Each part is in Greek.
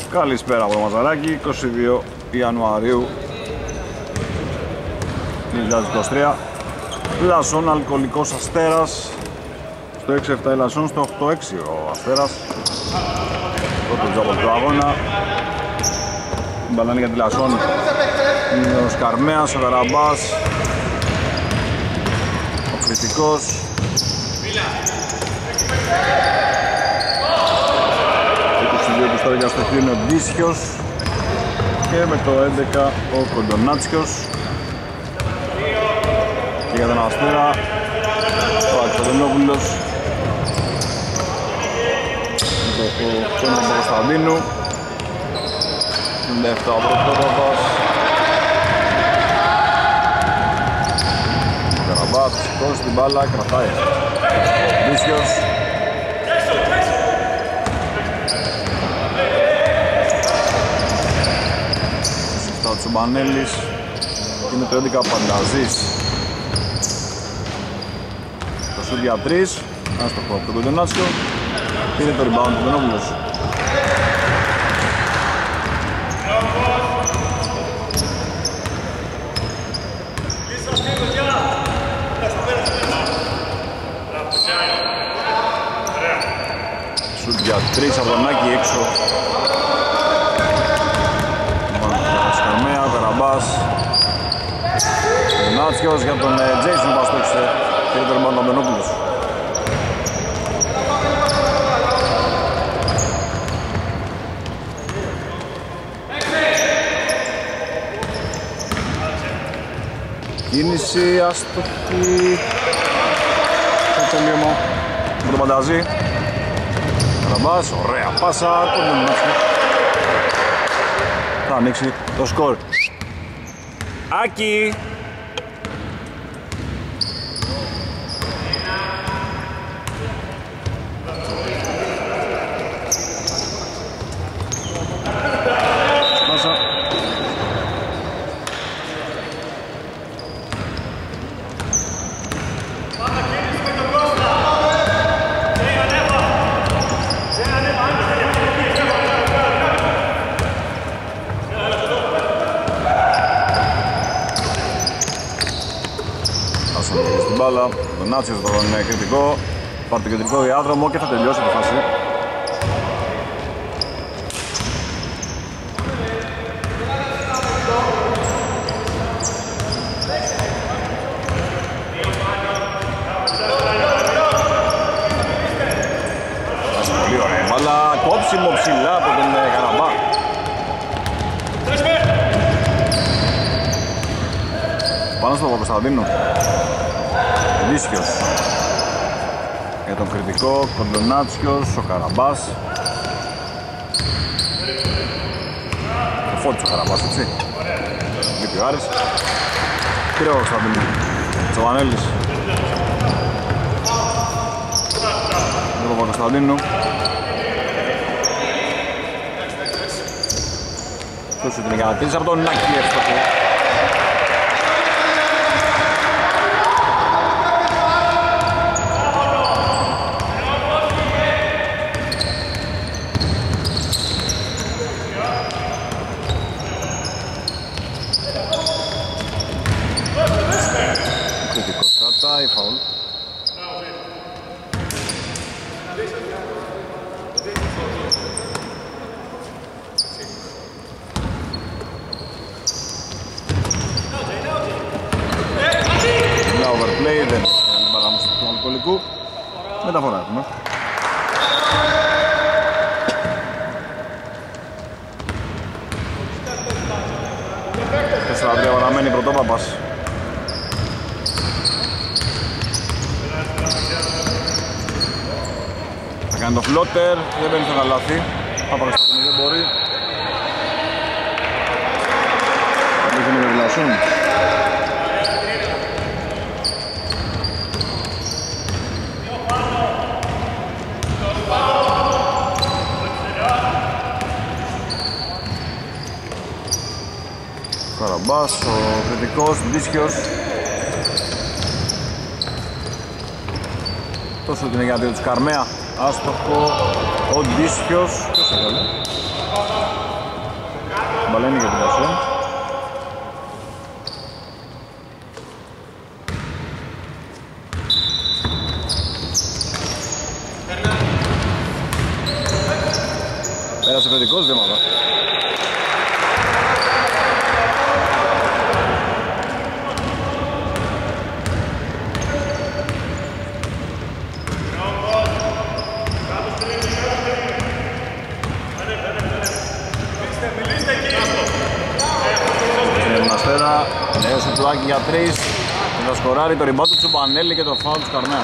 Καλησπέρα από το Μαζαράκι, 22 Ιανουαρίου 2023. Λασσόν, Αλκοολικός Αστέρας. Στο 6-7 η Λασσόν, στο 8-6 ο Αστέρας. Πρώτο τζάμπο του αγώνα. Μπαλάνη για τη Λασσόν. Ο Σκαρμέας, ο Καραμπάς. Ο Κρητικός. Του τώρα για στο είναι ο Ντίσιος και με το 11 ο Κοντονάτσιος και για τον Αστέρα ο Αξελενόπουλος τον Κωνσταντίνου 97 ο Πρωτόπαπας ο Καραμπάς σηκώσει την μπάλα, κρατάει ο Ντίσιος. Ο Τσουμπανέλης και με το 11 Πανταζής. Το σούτ για 3, άστοχο από τον Κοντονάτσιο. Πήρε το rebound του Βενόπουλος. Σούτ για 3 από τον Άκη έξω. Νάτσιος για τον Τζέισον που αστόξε και τον Ριμπάντο Μπενόπουλος. Κίνηση αστοχή. Το τελείωμα με τον Πανταζή. Καραμπάς, ωραία πάσα, τον Νάτσιο. Θα ανοίξει το σκορ. Άκη! Τον Νάτσιος τον κριτικό, πάρει το κεντρικό διάδρομο και θα τελειώσει τη φάση. Πολύ ωραία μπάλα, κόψιμο ψηλά από τον Καραμπά. Πάνω στον Κωνσταντίνο. Ντίσιος για τον κριτικό, Κοντονάτσιος, ο Καραμπάς. Το φώτισε ο Καραμπάς, έτσι. Λείπει ο Άρης. Πήρε ο Κωνσταντίνου. Τσοβανέλης. Ο Κωνσταντίνου. Τόσο την εγκατατήρηση από τον Νάκη εύστοχο. Μεταφορά έχουμε. 4-3 παραμένει Πρωτόπαπας. Θα κάνει το φλότερ, δεν μπαίνει στο καλάθι. Παπακοσταντίνου δεν μπορεί. Δεν γίνει με Λασσόν. Καραμπάς, ο κριτικός, Ντίσιος. Τόσο την είναι για δύο του Καρμέα. Άστοχο, ο Ντίσιος. Ποιος έβαλε? Μπαλένει για την Λασόν. Πέρασε παιδικός βήματα. Νέο σουτουάκι για 3. Θα σκοράρει το ριμπάτο του Τσουμπανέλη και το φάουλ του Καρνέα.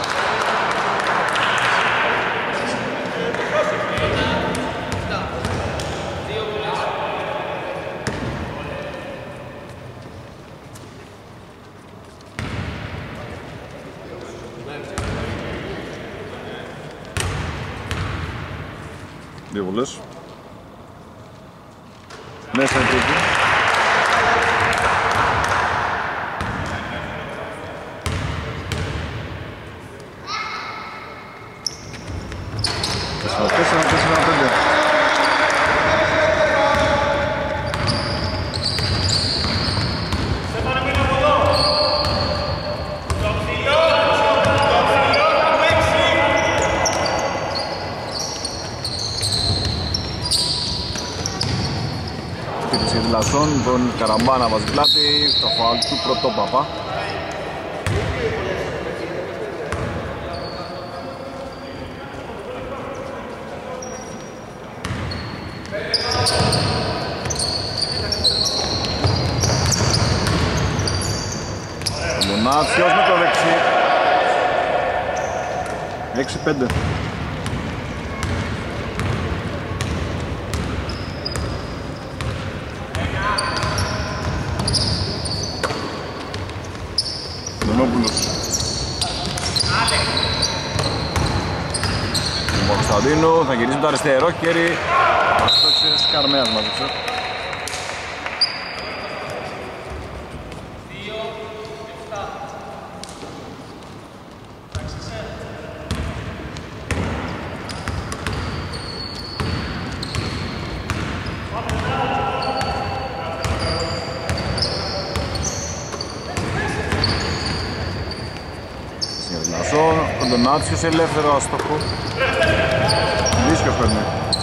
Δύο βολές. Μέσα η τρίτη. Τον Καραμπά να βάζει πλάτη, το φάουλ του Πρωτόπαπα. Ο Λονάτσιος με το δεξί. 6-5. Ο Κωνσταντίνου θα γυρίσει το αριστερό χέρι. Αστόξες Καρμέας μαζίξε. Ο Ντονάτσιος ελεύθερο αστοχό. Δύσκολο παίρνει.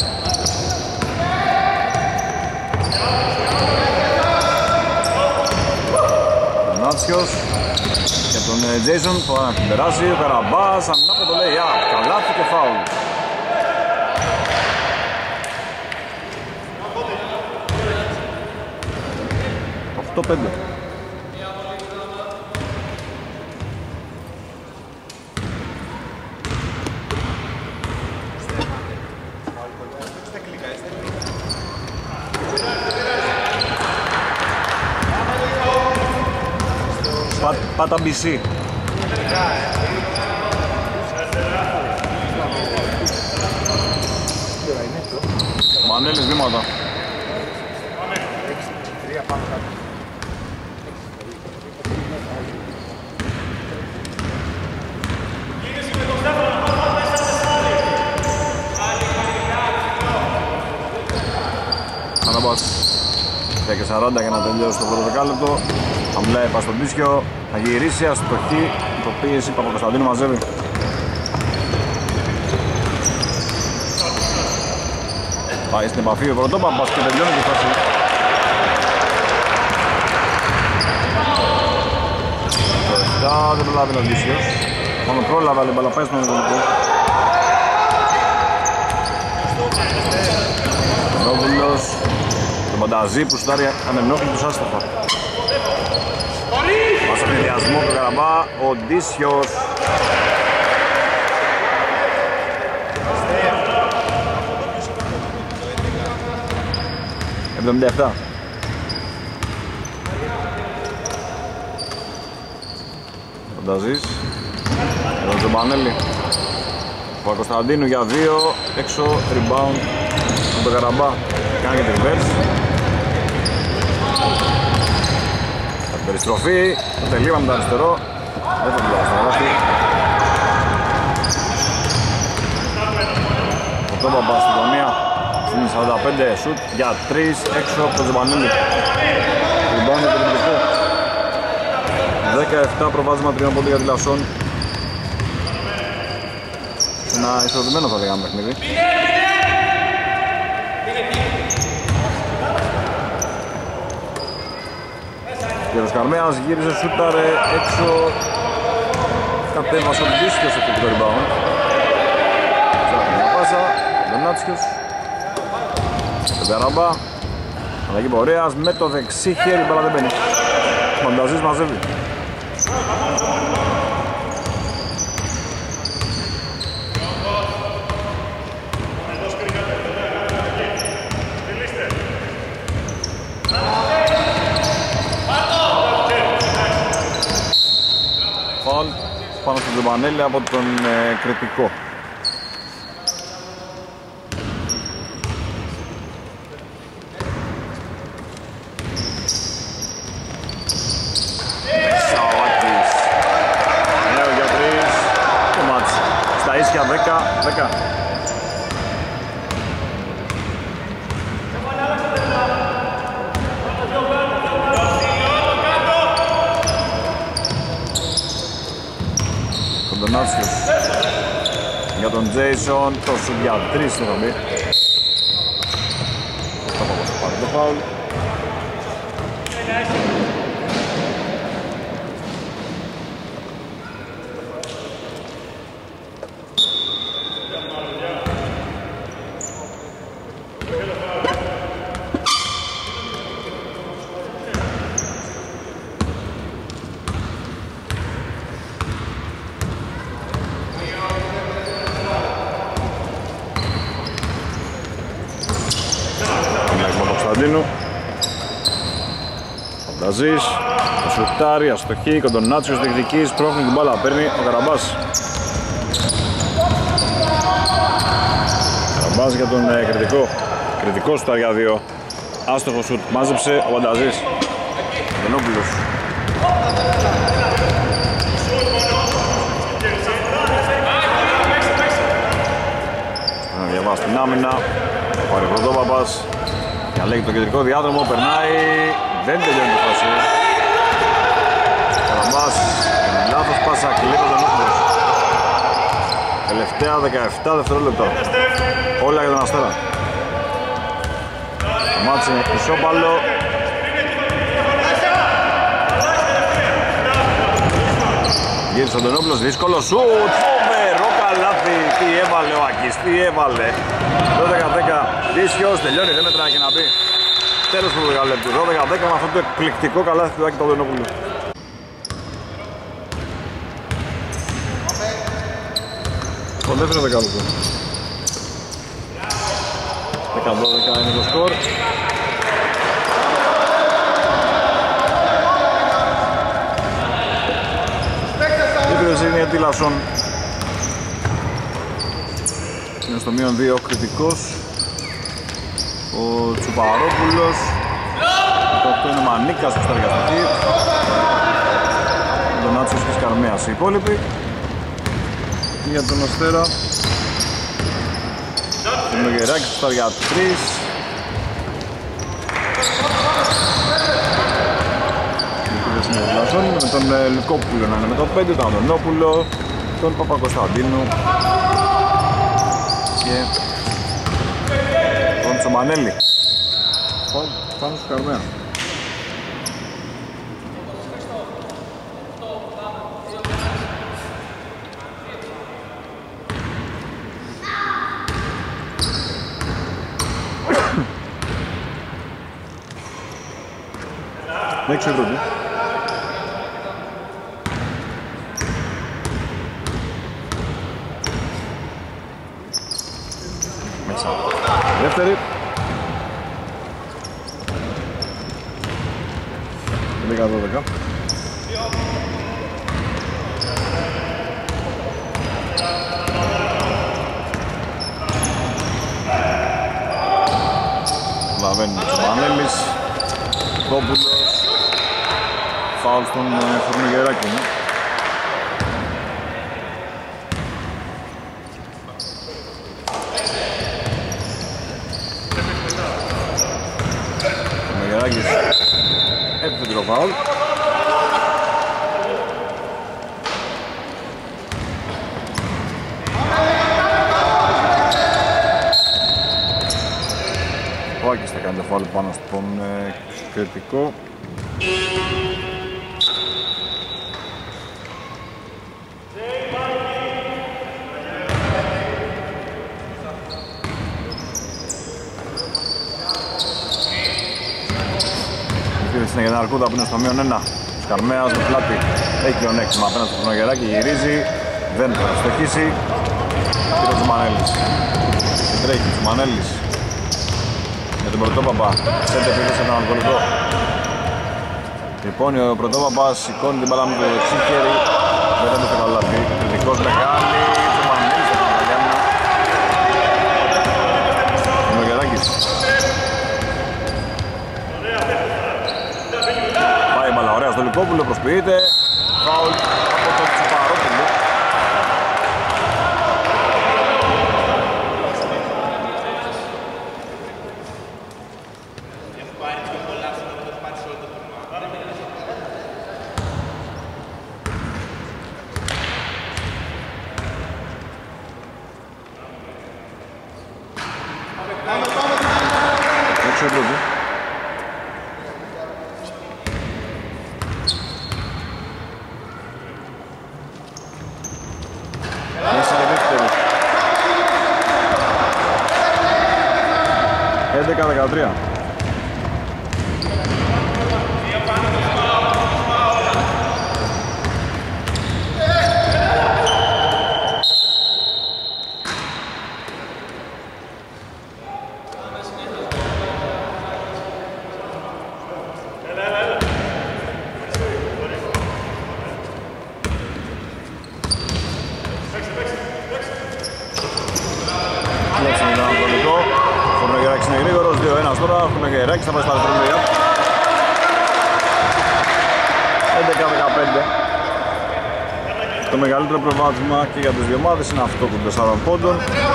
Ο Ντονάτσιος και τον Τζέισον που θα την περάσει. Ο Καραμπάς ανάποδο λέει καλάθι και φάουλ. Το 8-5. Πάτα BC. Μανέλης βήματα. Αναμπάς 10-40 για να τελειώσει το πρώτο δεκάλεπτο. Αμβλάει πας στον Τίσιο, θα γυρίσει αστοχή, το πίεση, Παπακοσταντίνου μαζεύει. Πάει στην επαφή ο Πρωτόπαπας και τελειώνει τη φάση. Δεν προλάβει ο Τίσιος, μόνο πρόλαβε αλλά μπαλαπάει στον Ανατολικό. Ο Νόβουλος, τον Πανταζή που σουτάρει ανενόχλητος άστοχα. Πάσα πληδιασμό του Καραμπά, ο Ντίσιος. «77». Φανταζής. Εδώ τον Τζομπανέλη. Ο Κωνσταντίνου για 2, έξω, rebound από τον Καραμπά. Κάνει και την reverse. Περιστροφή, το τελείωμα με το αριστερό. Δεν θα μιλάω στο γράφει. Ο Τόπαπας στην γωνία. Στην 45 σουτ για 3 έξω από το Τζομπανέλη. Rebound το επιθετικό. 17 προβάδισμα 3 πόντων για τη Λασσόν. Ένα ισορροπημένο θα λέγαμε παιχνίδι. Και ο Σκαρμέας γύρισε, σούταρε έξω. Κατέβασε ο Μπίσκιος αυτό το rebound. Ψάχνει μια πάσα, Ντονάτσιος. Το Καράμπα. Αλλαγή Πορέας με το δεξί χέρι, μπάλα δεν μπαίνει. Φανταζής μαζεύει. Πάνω στον Τζομπανέλη από τον Κρητικό. Σαουάκης. Νέο για 3. Το μάτς. Στα ίσια 10-10. Για τον Τζέισον, το σουτ για 3 θα μπει. Θα πάρει το φάουλ. Φανταζής, το σουτάρι, αστοχή, Κοντονάτσιος διεκδικείς, πρόχνει την μπάλα, παίρνει ο Καραμπάς. Καραμπάς για τον Κρητικό. Κρητικό σουτάρι για 2. Άστοχο σουτ, μάζεψε ο Φανταζής. Γενόπουλος. Να διαβάσει την άμυνα, ο Πρωτόπαπας. Για λέγει το κεντρικό διάδρομο, περνάει, δεν τελειώνει τη φάση. Καραμπάς, λάθος πάσα, κλείνει τον Όπουλος. Τελευταία 17 δευτερόλεπτα. Όλα για τον Αστέρα. Το μάτς είναι ισόπαλο. Γύρισε ο Ντονόπουλος, δύσκολο σουτ, φοβερό καλάθι. Τι έβαλε ο Άκης, τι έβαλε. 12-10, Δίσιος, τελειώνει, δεν μετράει και να μπει. Τέλος του δεκαλέπτου, 12-10 με αυτό το εκπληκτικό καλάθι του Άκη του Ντονόπουλου. Το δεύτερο δεκάλεπτο. 10-12 είναι το σκορ. Είναι η Λασσόν. Είναι στο μείον 2 ο Κρητικός. Ο Τσουπαρόπουλος. Το 8 είναι ο Μανίκας που σταργαστεί. Τον Άτσος και Σκαρμέας οι υπόλοιποι. Για τον Αστέρα είναι ο Γεράκης που στάρει για 3. Με τον Λουκόπουλο να είναι με το 5, τον Αντωνόπουλο, τον Παπακοσταντίνου και τον Τσομπανέλη. Πάνω στο Καρμέα. Έξω εδώ. Δεύτερη. 10-12. Λαβαίνει ο Τσομπανέλης. Κόπουλος. Φάουλ στον Φουρνιγεράκη. Μητσοτάκης. Επιθετικό φάουλ. Ο Άκης θα κάνει το φάουλ πάνω στον κριτικό. Είναι για την Αρκούδα που είναι στο μείον 1. Σκαρμέας με πλάτη. Έχει πλεονέκτημα απέναντι στο Χρονογεράκι. Γυρίζει. Δεν θα στοχίσει. Και ο Τζουμανέλης. Και τρέχει ο Τζουμανέλης. Με τον Πρωτόπαπα. Σέντε πήγε τον αλκοολικό. Λοιπόν ο Πρωτόπαπας σηκώνει την μπάλα με το δεξί χέρι. Δεν το καταλάβει. Κριτικός μεγάλη. Τζουμανέλης από την Καλλιάννα. Χρονογεράκης. Ωραία στο Λυκόπουλο, προσποιείται. Φάουλ από τον Τσουπαρόπουλο. Έξω εδώ. Μέσα 11-13. Είναι γρήγορος, 2-1 τώρα, έχουμε Γεράκης, θα πάει στα αριστερά. 11-15. Το μεγαλύτερο προβάδισμα και για τις δύο ομάδες είναι αυτό των 4 πόντων.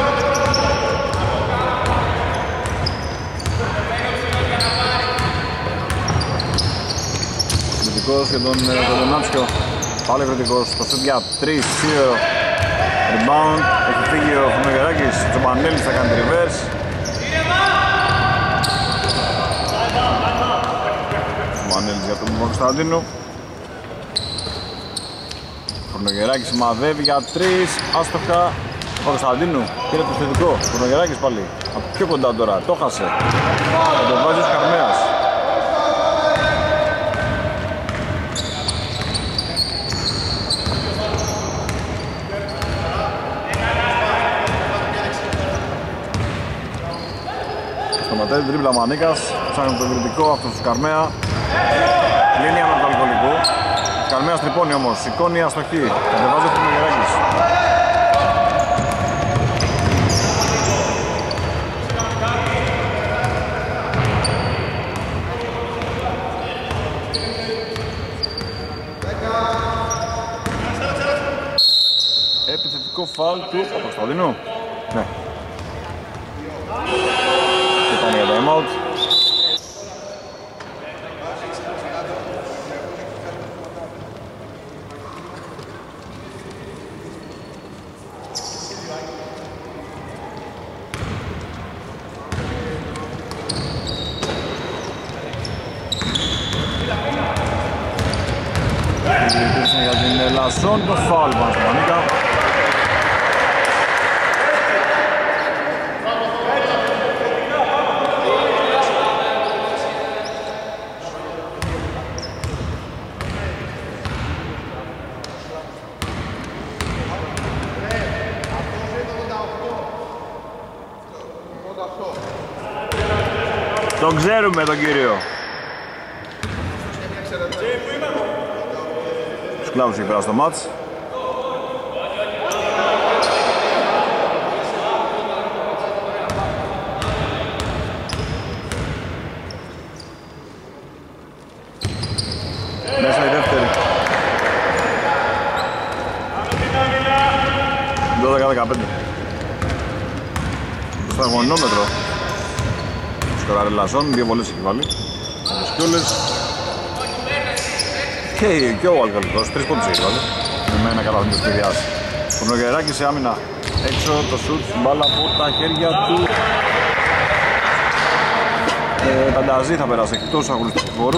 Κριτικός για τον Δονάτσιο. Πάλι κριτικός, το σουτ για 3, σίγουρο. Rebound, έχει φύγει ο Φουμεγεράκης, ο Τζομπανέλης θα κάνει reverse. Μανέλης για τον Κωνσταντίνου. Χρονογεράκης μαδεύει για 3, άστοχα. Ο Κωνσταντίνου πήρε το θετικό. Χρονογεράκης πάλι, από πιο κοντά τώρα, το χάσε. Θα τον βάζει ο Σκαρμέας. Σταματάει την τρίπλα Μανίκας, ψάχνει τον κριτικό αυτό του Σκαρμέα. Λύνει ανά το αλκοολικό. Σκαρμέας τρυπώνει όμως, σηκώνει αστοχή. Κατεβάζει ο Χρονογεράκης. Επιθετικό φάουλ του Κωνσταντίνου. Ναι. Και πάνε για time out. Για την Λασσόν το φάουλ πάνω στο Μανίκα. Τον ξέρουμε τον κύριο. Σκλάβος έχει περάσει το μάτς. Μέσα η δεύτερη. 12-15. Στο αγωνόμετρο. Σκοράρε Λασσόν, δύο βολές έχει βάλει. κιόλες. Και ο Αλκαλικός, 3 πόντους έχει βάλει. Με ένα καλά θα το σχεδιάσει. Το Νογεράκη σε άμυνα. Έξω το σουτ, μπάλα από τα χέρια του. Πανταζή θα περάσει εκτός αγωνιστικού χώρου.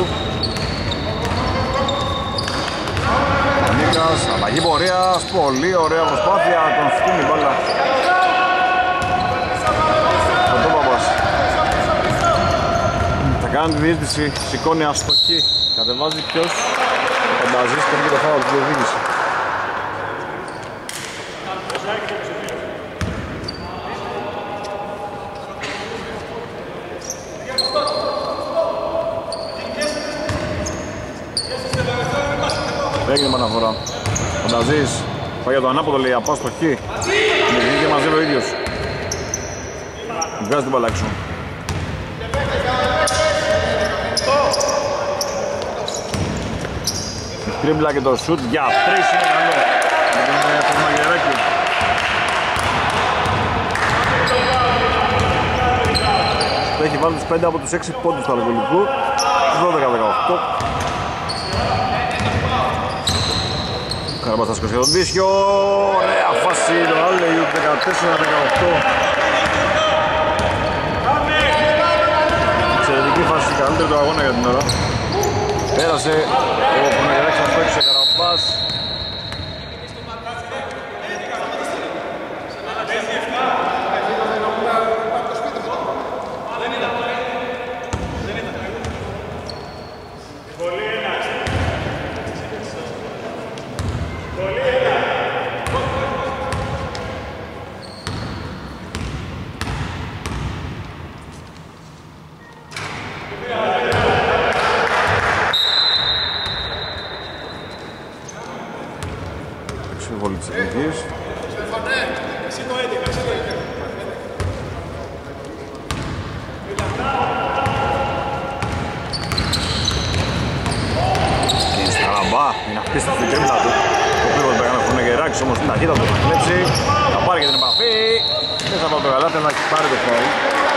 Ο Νίκας, αλλαγή πορείας, πολύ ωραία προσπάθεια, τον φτύνει μπάλα. Ο Τόπαπας θα κάνει τη διείσδυση, σηκώνει αστοχή. Κατεβάζει ποιος, ο Πανταζής και το φάουλ του διεκδίκηση. Έγινε επαναφορά. Φανταζής πάει για το ανάποδο, λέει απά στο χ. Και μαζεύει ο ίδιος. Βγάζει την μπάλα έξω. Τρίμπλα και το σουτ για 3 είναι καλό. Με τον Μαγεράκη. Έχει βάλει τους 5 από τους 6 πόντους του Αλκαλικού. 12-18. Καραμπαστάσκος για τον Δίσιο, ωραία φάση, το άλλο 14-18. Εξαιρετική φάση, καλύτερη του αγώνα για την ώρα. Πέρασε ο Προνεγεράκης να παίξει σε Καραμπάς. Είναι απίστευτη η τρίπλα του. Ο οποίος θα κάνει ο Νεγεράκης όμως την ταχύτητα του θα κλέψει. Θα πάρει και την επαφή. Δεν θα πάει το γαλάτι, θα πάρει το φάουλ.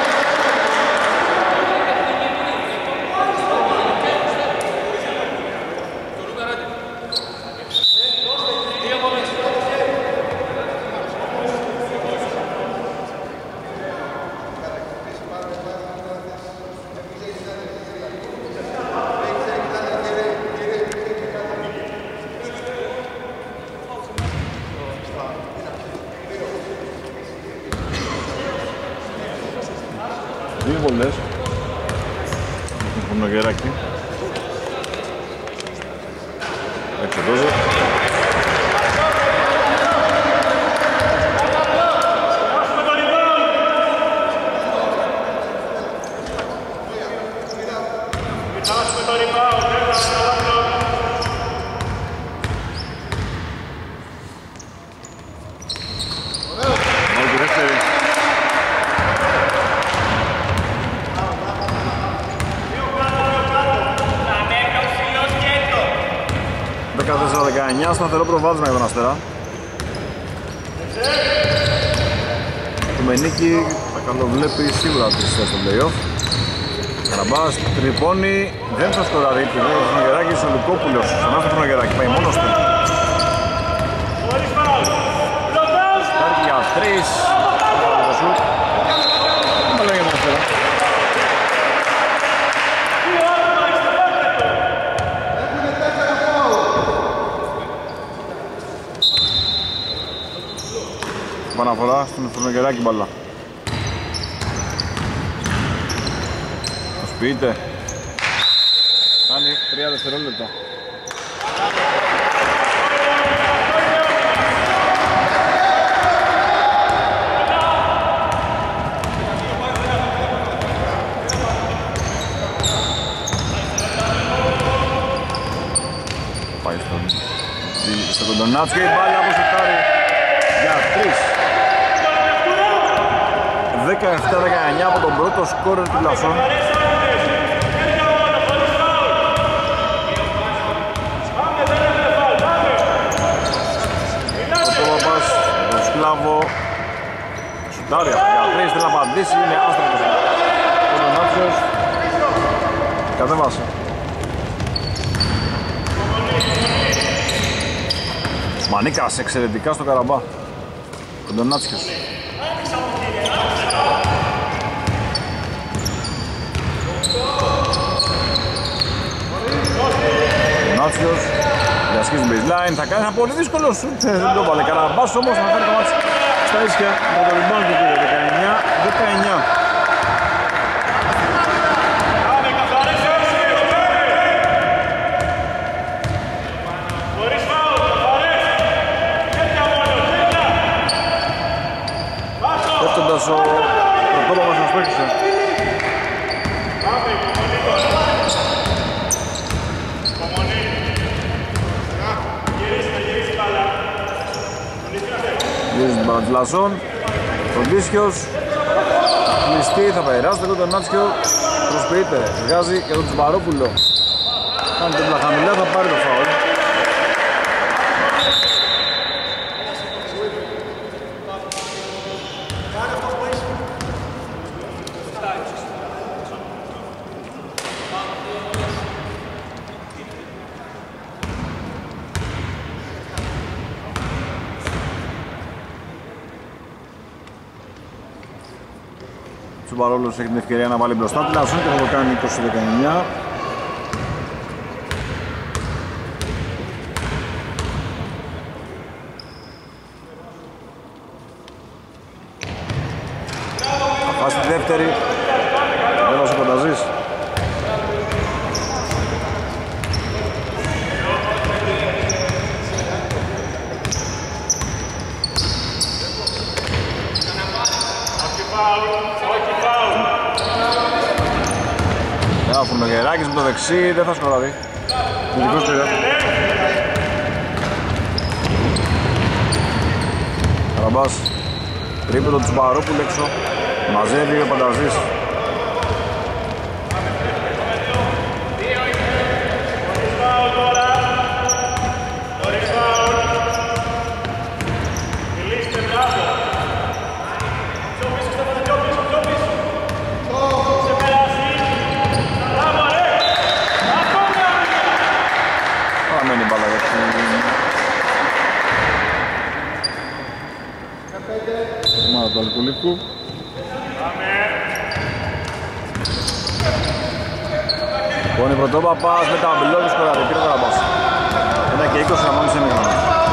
Δύο βολές. Έχουμε το Γεράκι. Έξω τόσο. Σταθερό προβάδισμα για τον Αστέρα. Το Μενίκη θα καλοβλέπει σίγουρα τις θέσεις στο play-off. Καραμπάς, τρυπώνει, δεν θα σκοράρει, επειδή ο Φρονογεράκης, ο Λουκόπουλος, στον άστρο Φρονογεράκη, πάει μόνος του. Στάρκει για 3, το σουτ. Δεν λέγε τον Αστέρα. Παναφορά στον Φρονογεράκη μπαλά. Προσποιείται. Κάνει 3 δευτερόλεπτα. Πάει στον Κοντονάτς και η μπάλα από σουτάρει για 3. 17-19 από τον πρώτο σκόρερ του Λασσόν. Ο Παπάς, τον Σκλάβο, σουτάρει για 3, θέλει να απαντήσει, είναι άστροφος. Ο Νάτσος Κατέβασε. Μανίκας εξαιρετικά στο Καραμπά. Κοντονάτσιος. Κοντονάτσιος. Διασχίζει baseline. Θα κάνει ένα πολύ δύσκολο σουτ. Δεν το βάλε. Καραμπάς όμως θα φέρει το μάτι στα ίσια. Με το rebound του 19-19. Πέφτοντας ο πρωτόπαπας μας παίξε. Γυρίζει την Πανατζηλασσόν. Κοντίσιος. Κλειστή, θα περάσει το Νάτσιο. Προσποιείται, βγάζει και τον Τσουμπαρόπουλο. Αν την χαμηλά θα πάρει το φάουλ. Τσουμπαρόλος έχει την ευκαιρία να βάλει μπροστά την Λασσόν και θα το κάνει 20-19. Θα φάσει τη δεύτερη. Δεν θα σου κονταζείς. Φουνογεράκης με το δεξί, δεν θα σκοράρει. Ειδικός του Καραμπάς. Τρίποντο του Τσουμπαρόπουλου έξω. Μαζεύει ο Πανταζής. Του Αλκουλίκου. Λοιπόν, η Πρωτόπαπας με τα μπλόγους σκοράρει, κύριε Καραμπάς. 1-20 να μόνοι σε μήνα.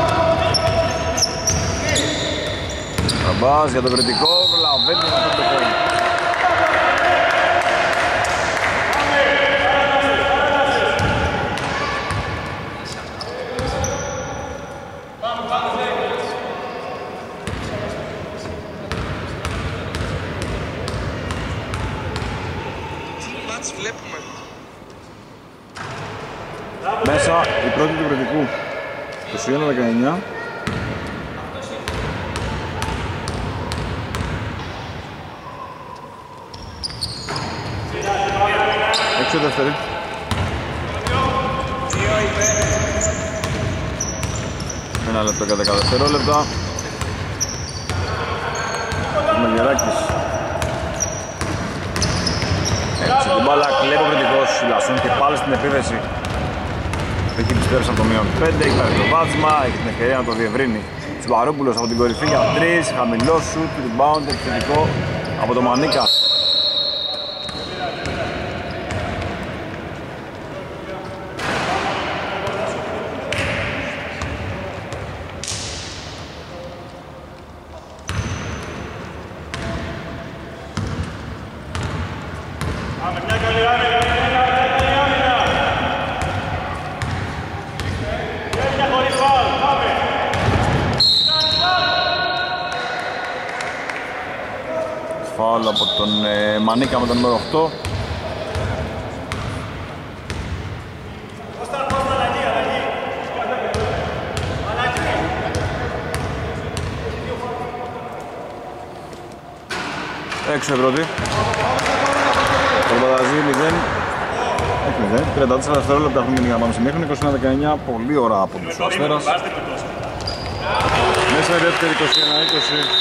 Καραμπάς για το κριτικό, προλαβαίνει να το πετύχει. Μέσα η πρώτη του κριτικού 21-19. Έξω δεύτερη. Ένα λεπτό και 10 δευτερόλεπτα. Μελιεράκης. Έτσι την μπάλα κλέβει ο κριτικός, Λασσόν και πάλι στην επίθεση. Εκεί επιστρέψει από το μείον 5, έχει πάρει το βάτσμα, έχει την ευκαιρία να το διευρύνει. Τσουμπαρόπουλος από την κορυφή για 3, χαμηλό σουτ, rebound, επιθετικό από το Μανίκα. Φάουλ από τον Μανίκα με τον νούμερο 8. Έξω η πρώτη. Προπαταζεί 0. 34 δευτερόλεπτα έχουμε μείνει για να πάμε στην έχνη. 21-19, πολύ ώρα από τους Αστέρας. Μέσα η δεύτερη 21-20.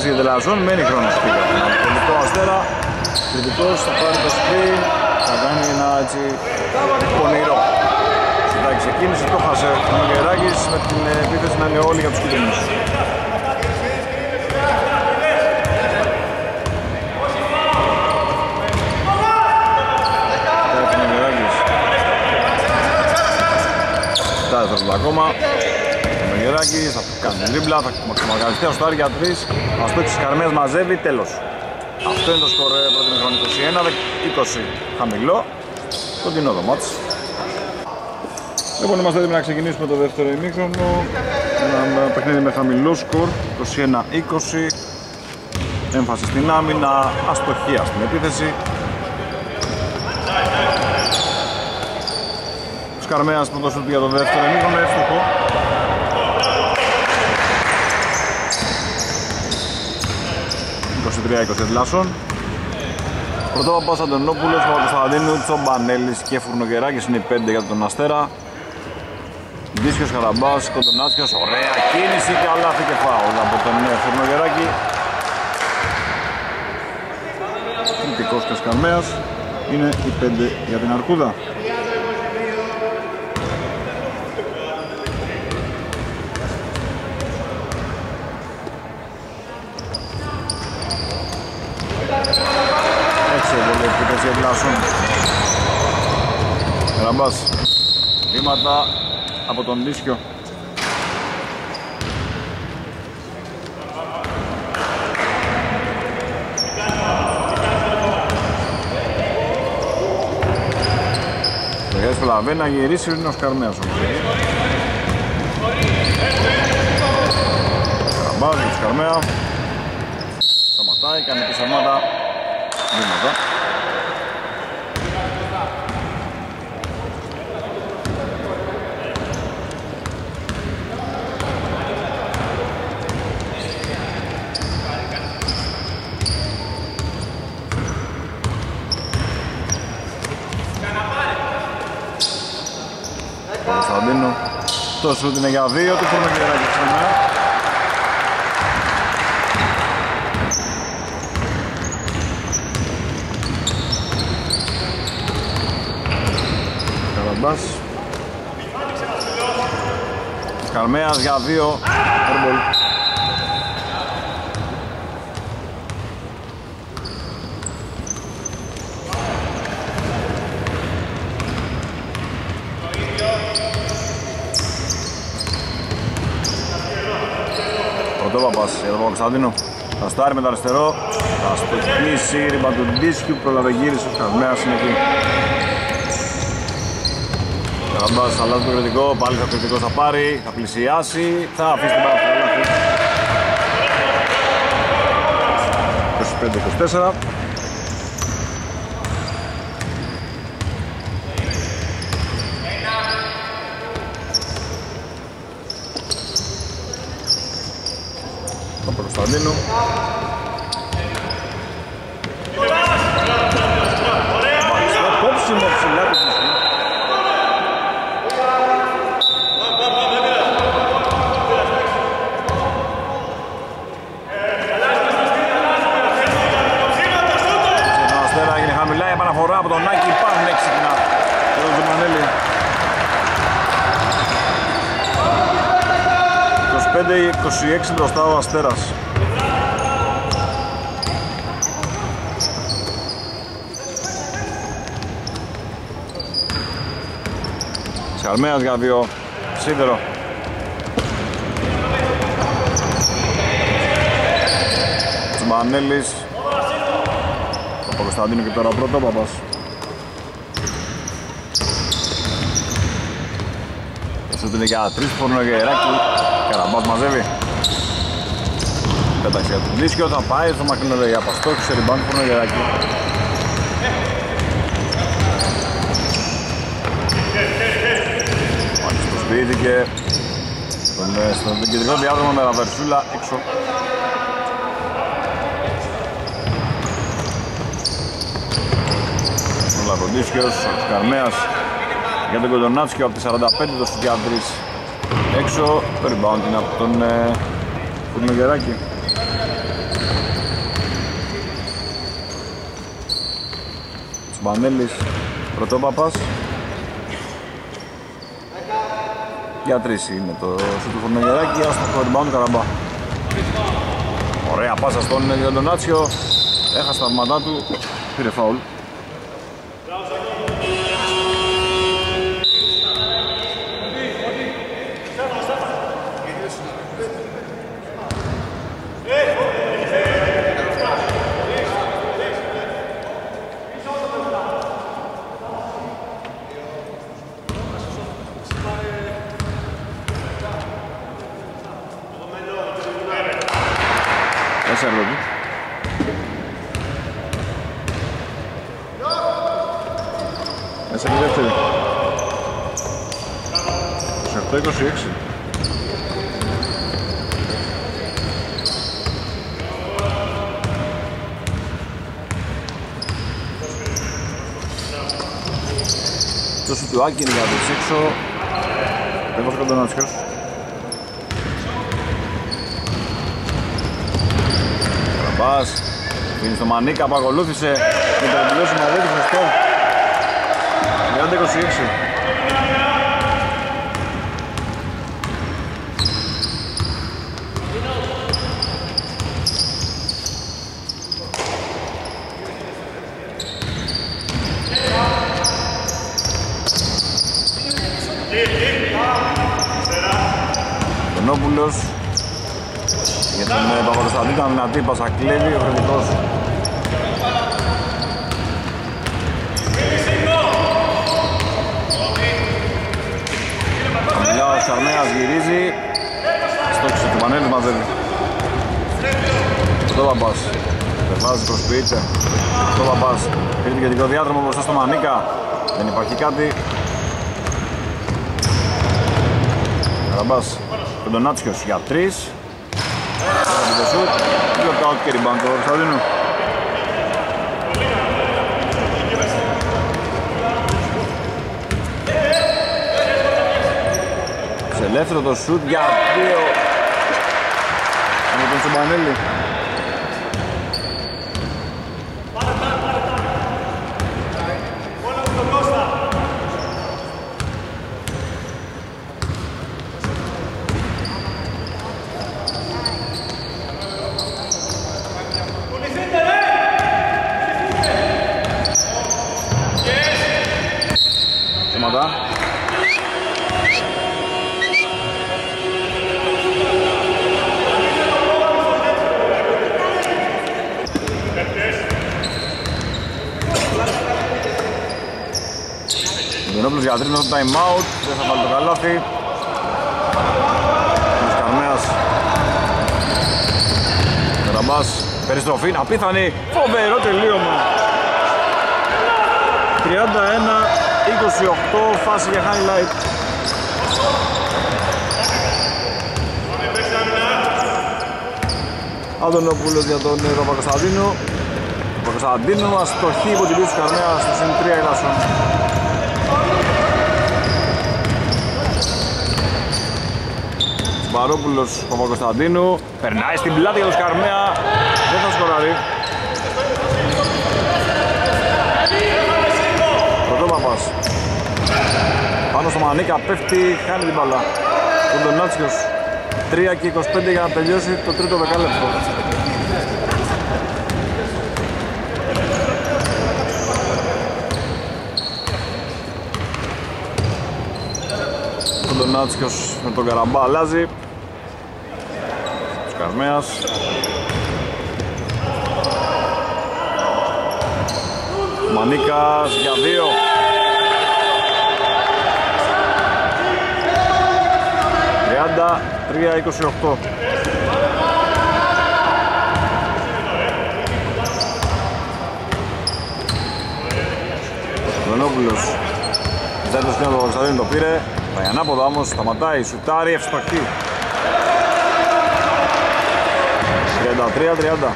επίθεση για Τελαζόν, μένει χρόνος πήγα. Το Αστέρα, κριτικός θα πάρει το screen, θα κάνει ένα έτσι πονηρό. Συντάξει ξεκίνησε, το χάσε ο Μαγκεράκης με την επίθεση να είναι όλοι για τους κίτρινους. Θα έρθει ακόμα. Ο Μεγεράκης θα κάνει την δίπλα, θα μαξιμαγαλιστεί στο άρι για 3. Μας παίξει Καρμέας, μαζεύει, τέλος. Αυτό είναι το σκορ πρώτη μηχρόνη 21-20 χαμηλό. Κοντινό το μάτς. Λοιπόν, είμαστε έτοιμοι να ξεκινήσουμε το δεύτερο ημίχρονο. Ένα παιχνίδι με χαμηλό σκορ 21-20. Έμφαση στην άμυνα, αστοχία στην επίθεση. Καρμέας που δώσει για το δεύτερο ημίχρονο, εύστοχο. Τελάσσον. Πρωτόπαπας Αντωνόπουλος, Παπακοσταντίνου, Τσομπανέλης και Φουρνογεράκης είναι οι 5 για τον Αστέρα. Δίσκιος Χαραμπάς, Κοντονάτσιος, ωραία κίνηση και αλάφι και φάουλ από τον Φουρνογεράκη. Κριτικός και Καρμέας είναι οι 5 για την Αρκούδα. Ραμπάς, βήματα από τον Δίσκιο. Το Γιάννης προλαβαίνει να γυρίσει, είναι ο Σκαρμέας όμως. Ραμπάς για τον Σκαρμέα. Σταματάει, κάνει πισαμάτα. Βήματα. Κωνσταντίνο. Το σούτ είναι για 2, του Φουρνογεράκη ξανά. Καραμπάς. Καρμέας για 2, airball. Πρωτόπαπας για τον Κωνσταντίνο. Θα στάρει με το αριστερό. Θα στοχίσει, ρήμα του Ντίσκιου, πρόλαβε γύρισε, ο Καρμέας είναι εκεί. Καραμπάς αλλάζει το κριτικό, πάλι το κριτικό θα πάρει, θα πλησιάσει, θα αφήσει την πάρα στο 25-24. Το Κωνσταντίνο. Κόψιμο ψηλά του Δίσκιου. Επαναφορά από τον Νάκη, πάνε έξυπνα τον Ζουμανέλη. 25-26 μπροστά ο Αστέρας. Σκαρμέας για 2, σίδερο. Ζουμανέλης. Ο Κωνσταντίνο και τώρα ο Πρωτόπαπας. Το σούτ είναι για 3, Φουρνογεράκη. Καραμπάς μαζεύει. Πέταξε για τον Δίσκιο, θα πάει στο μακρινό για παστόχη, σε ριμπάν Φουρνογεράκη. Μάλιστα προσποιήθηκε στον κεντρικό διάδρομο με Ραβερσούλα έξω. Ο Δίσκιος, ο Καρμέας για τον Κοντονάτσκιο από τη 45, το σουτ για 3 έξω, το rebound είναι από τον Φουρνογεράκη. Μπανέλης, Πρωτόπαπας. Για 3 είναι το σου του Φορνογεράκη, άστοχο rebound Καραμπά. Ωραία πάσα στον Ντονάτσιο, έχασε τα βήματά του, πήρε φάουλ. Μέσα και δεύτερη. 28-26. Το σου του Άκη είναι για το έξω. Δεν βάζει τον Άτσιος. Καραμπάς. Πίνει στο Μανίκα που ακολούθησε. Με το εμπλώσιο Μαδέτη σωστό. 30-26. Τονόπουλος για τον Παπακοσταντή ήταν δυνατή, πάσα κλέβει ο Χρετικός. Χαμηλά ο Σκαρμέας γυρίζει, στόχισε του Πανέλης μαζεύει. Πρωτόπαπας, περβάζει, προσποιείται. Πρωτόπαπας, πήρε το κεντρικό διάδρομο μπροστά στο Μανίκα, δεν υπάρχει κάτι. Καραμπάς, τον Ντονάτσιος για 3. Έπρεπε το σουτ, λοκάουτ και ριμπάουντ του Κωνσταντίνου. Σε ελεύθερο το σουτ για 2 από τον Τσομπανέλη. Για τρίτο το time out, δεν θα βάλει το καλάθι. Ο Σκαρμέας. Καραμπάς, περιστροφή, είναι απίθανη, φοβερό τελείωμα. 31-28, φάση για highlight. Αντωνόπουλος για τον Παπακοσταντίνο. Ο Παπακοσταντίνο αστοχή υπό την πίεση του Σκαρμέα στο συν 3 Ελλάσσον. Μπαρόπουλος Παπακοσταντίνου, περνάει στην πλάτη για τον Σκαρμέα, δεν θα σκοράρει. Πρωτόπαπας, πάνω στο Μανίκα πέφτει, χάνει την μπάλα. Ο Ντονάτσιος, 3 και 25 για να τελειώσει το τρίτο δεκάλεπτο. Ο Ντονάτσιος με τον Καραμπά αλλάζει. Σκαρμέας. Μανίκας για 2. Τριάντα 3-28. Βενόπουλος ζητάει το σκηνό του Παπακοσταντίνου, το πήρε. Πάει ανάποδα όμως, σταματάει, σουτάρει, ευστοχή. 33-30.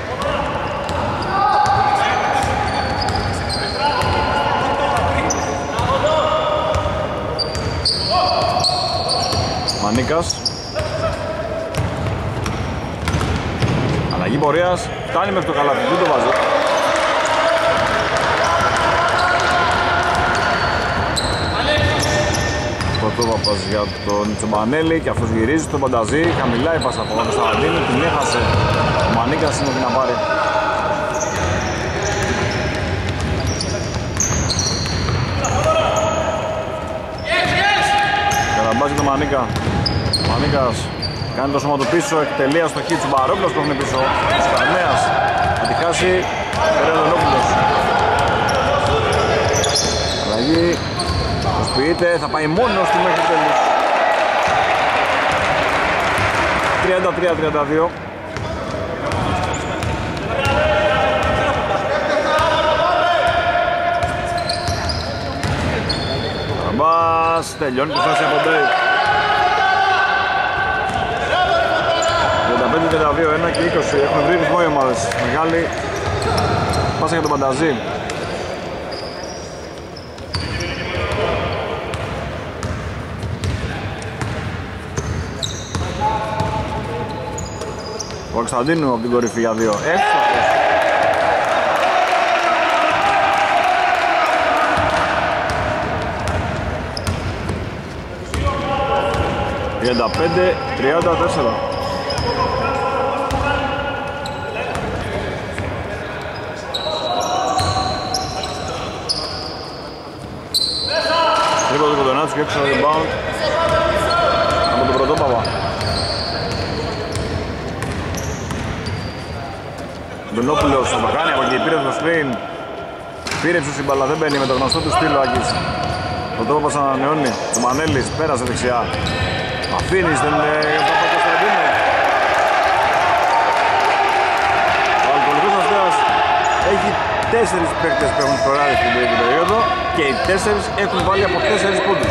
Μανίκας. Αλλαγή πορείας, φτάνει μέχρι το καλάθι, δεν το βάζει. Παπας για τον Τσομπανέλη και αυτός γυρίζει στον Πανταζή. Χαμηλά η πάσα από τον Κωνσταντίνου, την έχασε. Ο Μανίκας είναι ότι να πάρει. Καραμπάζει τον Μανίκα. Μανίκας κάνει το σώμα του πίσω, εκτελεί αστοχή. Τσουμπαρόπουλος που είναι πίσω. Ο Σκαρνέας θα τη χάσει. Περελονόπουλος. Αλλαγή. Προσποιείται, θα πάει μόνο στη μέχρι τέλους. 33-32. Καραμπάς, τελειώνει τη φάση από Ντέι. 35-32, 1 και 20, έχουν βρει ρυθμό οι ομάδες. Μεγάλη πάσα για τον Πανταζή. Ο Κωνσταντίνου από την κορυφή για 2. Εύστοχος. 35-34. Τρίποντο του Κοντονάτσου και έξω rebound από τον Πρωτόπαπα. Ντονόπουλος θα το κάνει από εκεί, πήρε το screen. Πήρε η μπάλα, δεν μπαίνει με το γνωστό του στυλ ο Άκης. Ο Πρωτόπαπας ανανεώνει, ο Μανέλης πέρασε δεξιά. Αφήνει στον Παπα-Κωνσταντίνο. Ο Αλκοολικός Αστέρας έχει 4 παίκτες που έχουν σκοράρει στην τρίτη περίοδο και οι 4 έχουν βάλει από 4 πόντους.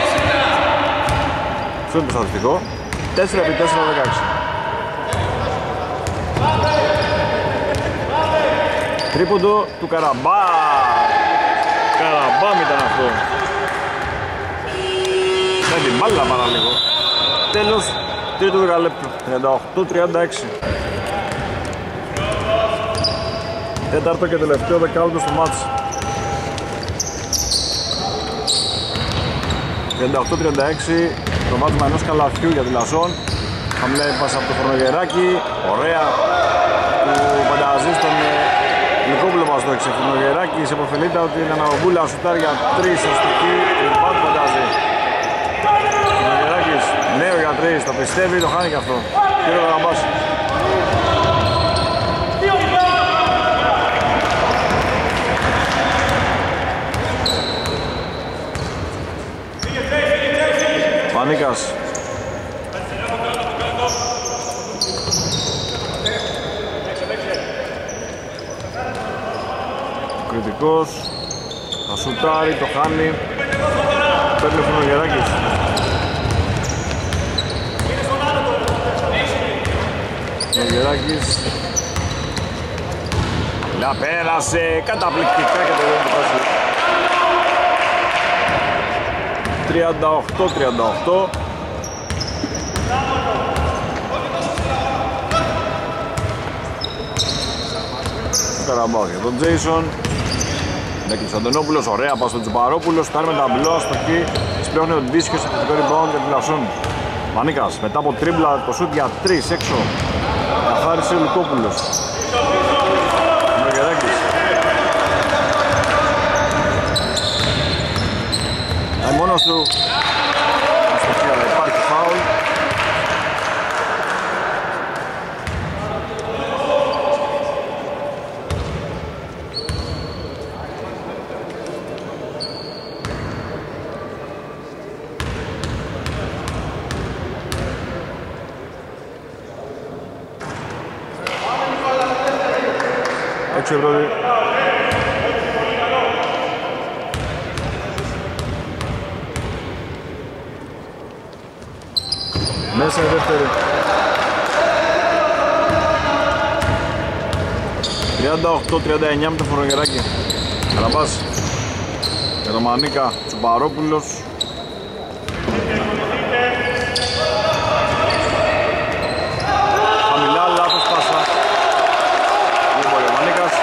Αυτό είναι το στατιστικό. 4x4-16. Τρίποντο του Καραμπά. Καραμπάμ ήταν αυτό. Με την μπάλα παραλίγο. Τέλος, τρίτο δεκαλέπτου. 38-36. Τέταρτο και τελευταίο δεκάλεπτο στο μάτς. 38-36. Το μάτς με ενός καλαθιού για τη Λασσόν. Χαμηλά η πάσα από το Φορνογεράκι. Ωραία. Του Πανταζή στον Νικόπουλο μας το έξε. Φορνογεράκι σε υποφελείται ότι είναι Αναγωγούλα σουτάρει για 3 αστική. Λιμπάν του Πανταζή. Φορνογεράκης νέο για 3. Το πιστεύει, το χάνει και αυτό. Κύριο Γαμπάς. Μανίκας. Κριτικός. Θα σουτάρει, το χάνει. Παίρνει ο Φορνογεράκης. Φορνογεράκης. La πέρασε καταπληκτικά και το δίνει πάση. 38-38. Καραμπάς για τον Τζέισον. Νέκλης Αντωνόπουλος, ωραία πάσα στον Τσουπαρόπουλος. Φτάνει με τα μπλό στο χ. Σπλέχνει τον Ντίσκιο σε θετικό rebound για την Λασσόν. Μανίκας μετά από τρίμπλα το σούτ για 3 έξω. Καθάρισε ο Λουκόπουλος. Μαγκεράκης. Πάει μόνος του. Στο χ αλλά υπάρχει φάουλ. Έξω πρώτη. Μέσα η δεύτερη. 38-39 με το Φορνογεράκι. Καραμπάς για τον Μανίκα. Τσουπαρόπουλος. Χαμηλά, λάθος πάσα. Λοιπόν, ο Μανίκας.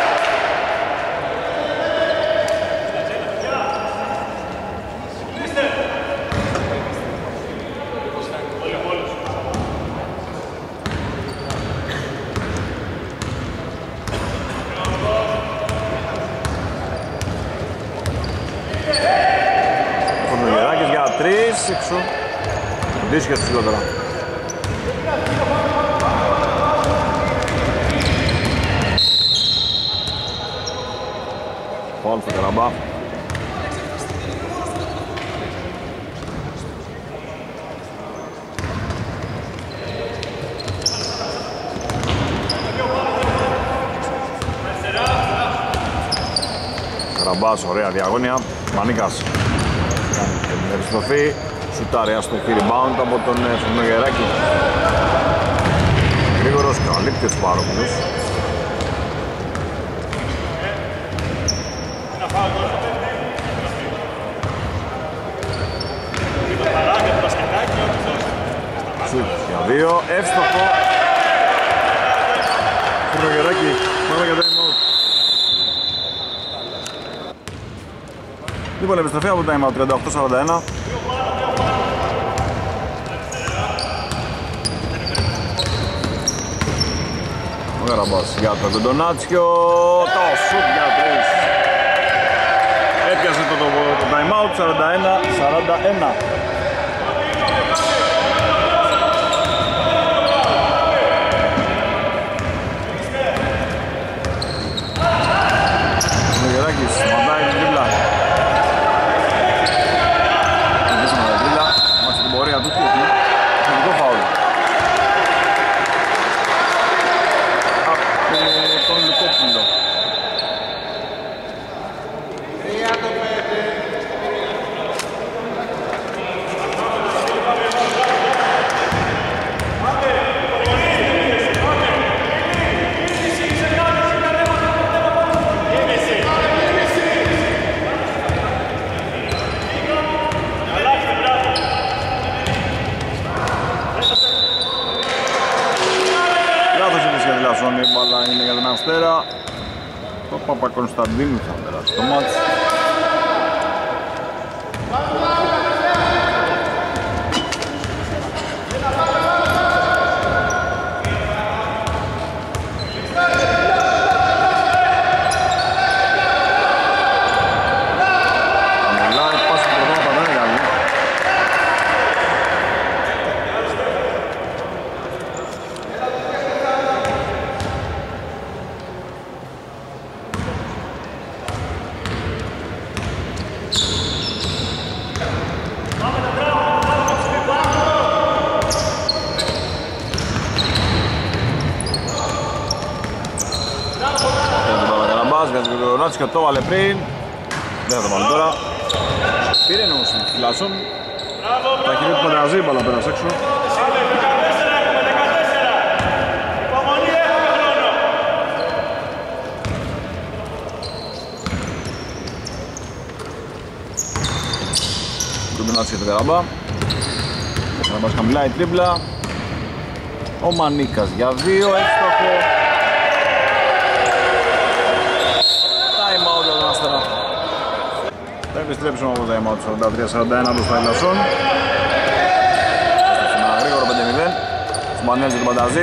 έξω. Δύσκολα ψηλότερα. Φάουλ στο Καραμπά. Καραμπάς, ωραία διαγώνια. Μανίκας κάνει την επιστροφή. Σουτάρει αστοχή rebound από τον Φωνογεράκη. Γρήγορος, καλύπτει τους Παρόπουλους. Σουτ για 2, εύστοχο. Φωνογεράκη, πάμε για time out. Λοιπόν, επιστροφή από το time out, 38-41. Ο Καραμπάς για τον Κοντονάτσιο, το σουτ για 3. Έπιασε το time out, 41-41. Ο Γεράκης μαντάει την τρίπλα. Μάτσε την πορεία του και θετικό φάουλ. Τον Λουκόπουλο. Η μπάλα είναι για τον Αστέρα. Το Παπακωνσταντίνου θα περάσει το μάτς. Και το βάλε πριν. Δεν θα το βάλει τώρα. Πήρε όμως η Φυλάσσον. Τα χειρία του Πανταζή, η μπάλα πέρασε έξω. Κοντονάτσι για τον Καραμπά. Ο Καραμπάς χαμηλά η τρίπλα. Ο Μανίκας για 2, εύστοχο. Θα επιστρέψουμε από το time out 43-41 προς τα Ελασσόν. Ένα γρήγορο 5-0. Σμανέλ και τον Πανταζή.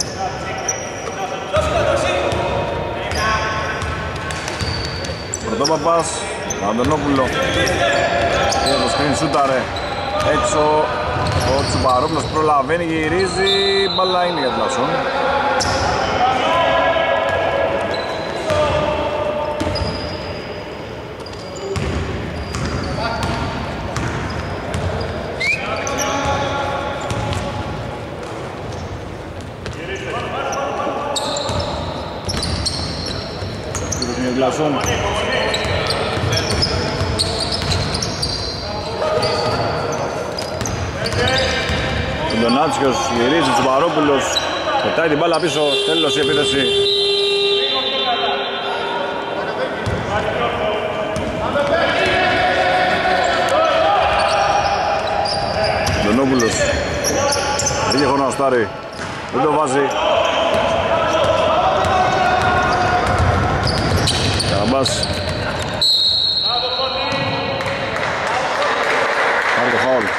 Πρωτόπαπας, Αντωνόπουλο. Και το σκριν σούταρε έξω. Ο Τσουπαρόπουλος προλαβαίνει, γυρίζει. Μπαλά είναι για τον Ελασσόν. Λασόν. Ο Ντονάτσιος γυρίζει, Τσουπαρόπουλος πετάει την μπάλα πίσω, τέλος η επίθεση. Ντονόπουλος είχε χρόνο να στάρει, δεν το βάζει. Καραμπάς. Πάρει το φάουλ.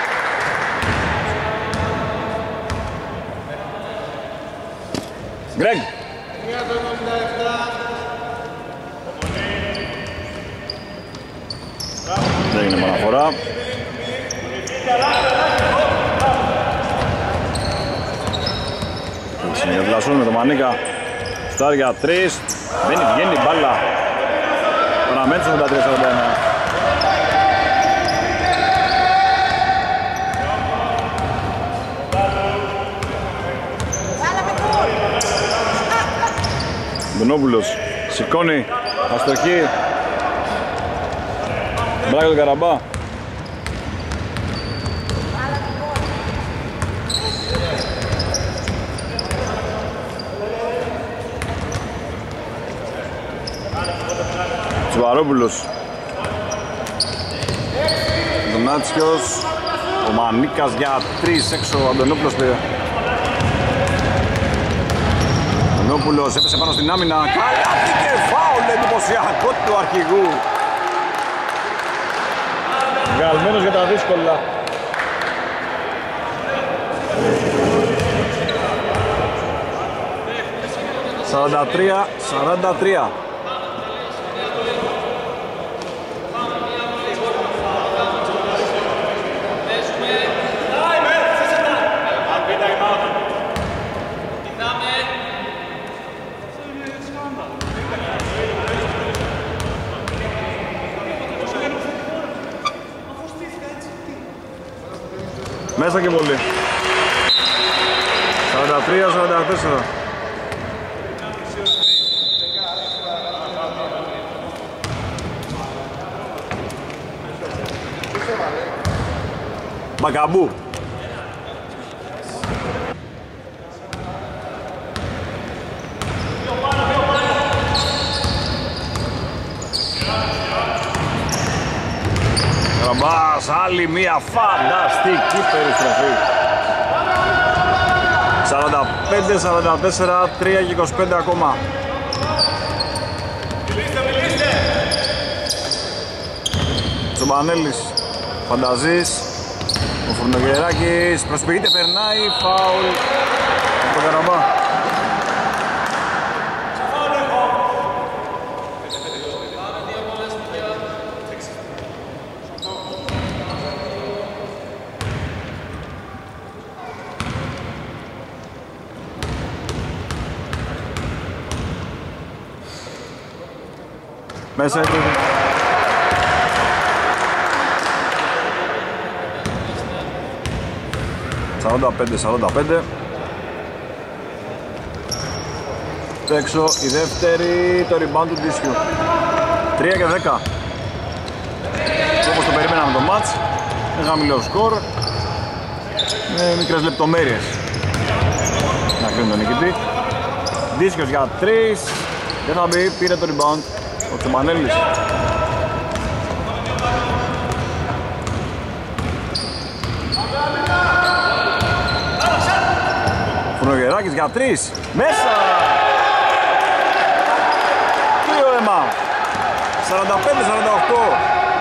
Γκρέγκ. Δεν είναι παραφορά. Συνεδλασούν με το Μανίκα. Στάρ για 3. Μπαίνει, βγαίνει η μπάλα. Παραμένει στο 83-41. Ντονόπουλος σηκώνει, αστοχή. Μπράκο τον Καραμπά. Τσουαρόπουλος. Δονάτσιος. Ο Μανίκας για 3 έξω. Ο Αντωνόπουλος πήρε. Αντωνόπουλος έπεσε πάνω στην άμυνα. Καλάθι και φάουλ εντυπωσιακό του αρχηγού. Βγαλμένος για τα δύσκολα. «43-43». Μέσα και πολύ. 43-44. Μπακαμπού. Ραμπάς, άλλη μία φανταστική περιστροφή. 45-44, 3 και 25 ακόμα. Τσομπανέλης, Φανταζής, ο Φουρνογεράκης, προσποιείται, περνάει, φάουλ από τον Καραμπά. Μέσα είναι. «45-45». Έξω η δεύτερη, το rebound του Ντίσιου. 3 και 10. Όπως το περιμέναμε το μάτς, με χαμηλό σκορ, με μικρές λεπτομέρειες να κρίνουν τον νικητή. Ντίσιος για 3, δεν θα μπει, πήρε το rebound ο Τσομπανέλης. Φουρνογεράκης για 3, μέσα! Τρίο αίμα, 45-48.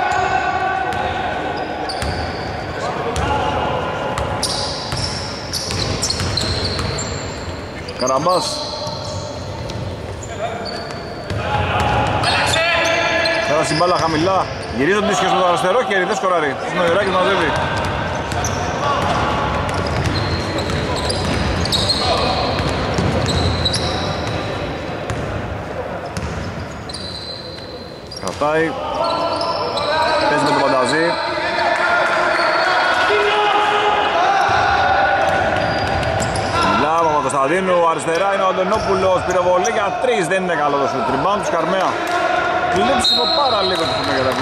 Καραμπάς. Πέρασε η μπάλα χαμηλά. Γυρίζει τον Ντίσιο στο αριστερό χέρι, δεν σκοράρει. Ο Φουρνογεράκης μαζεύει. Κρατάει. Παίζει με τον Πανταζή. Μιλά, Παπακοσταντίνου, αριστερά είναι ο Αντωνόπουλος. Πυροβολή για 3, δεν είναι καλό το σουτ. Rebound του Σκαρμαία. Κλείψιμο πάρα λίγο του Φουρνογεράκη.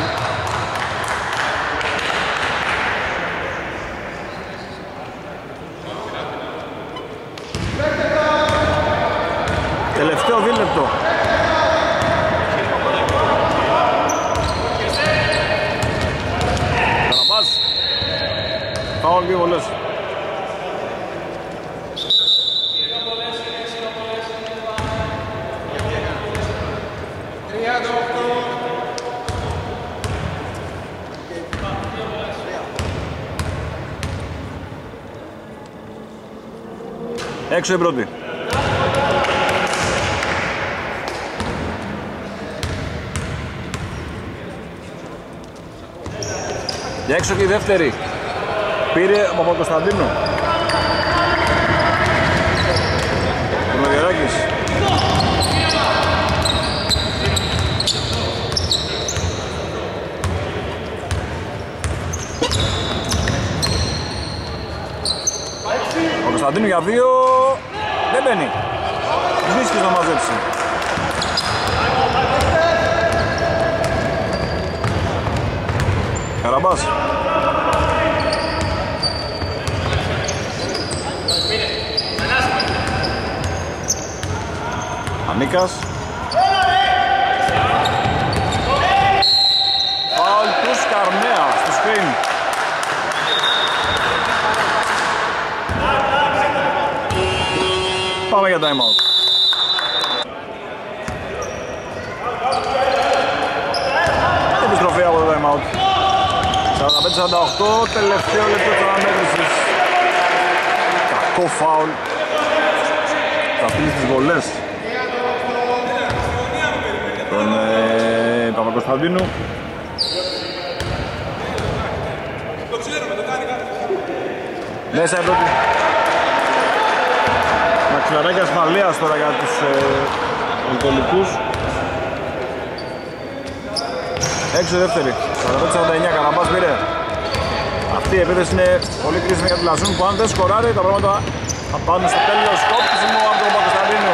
Τελευταίο δίλεπτο. Καραμπάς. Φάουλ, 2 βολές. Έξω η πρώτη. Και έξω και η δεύτερη. Πήρε ο Παπακοσταντίνου. Κουρνογεράκης. Ο Κωνσταντίνου για 2. Δεν μπαίνει. Δύσκολος να μαζέψει. Καραμπάς. Ανίκας. Φάουλ του Σκαρνέα στο screen. Πάμε για time out. Επιστροφή από το time out. 45-48, τελευταίο λεπτό της αναμέτρησης. Κακό φάουλ. Θα στείλει στις βολές τον Παπακοσταντίνου. Μέσα εδώ μαξιλαράκι ασφαλείας τώρα για τους Ανατολικούς. Έξω δεύτερη, 45-49, Καραμπάς πήρε. Αυτή η επίθεση είναι πολύ κρίσιμη για τη Λασούν που αν δεν σκοράρει τα πράγματα θα πάνε στο τέλος. Κόπτισιμο από τον Παπακοσταντίνου.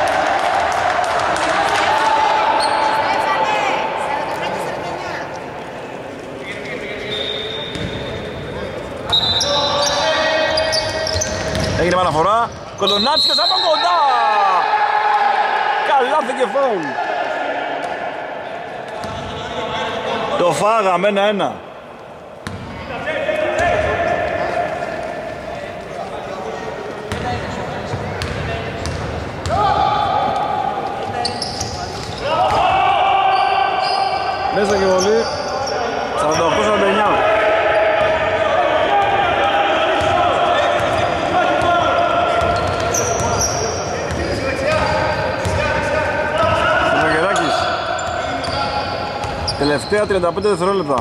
Έγινε με αναφορά. Κοντονάτσικας από κοντά. Καλάθι και φάουλ. Το φάγαμε 1-1. Μέσα και βολή 48-49. Τελευταία 35 δευτερόλεπτα.